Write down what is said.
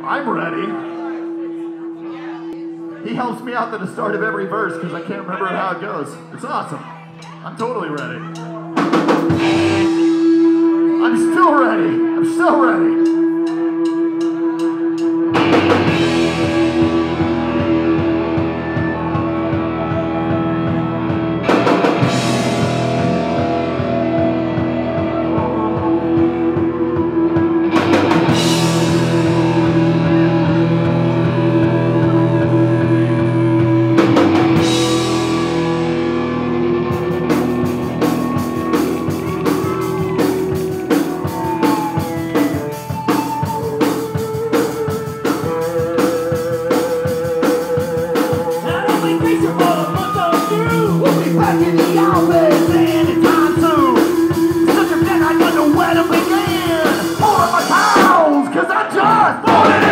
I'm ready. He helps me out at the start of every verse because I can't remember how it goes. It's awesome. I'm totally ready. I'm still ready. I'm still ready. Cause I just wanted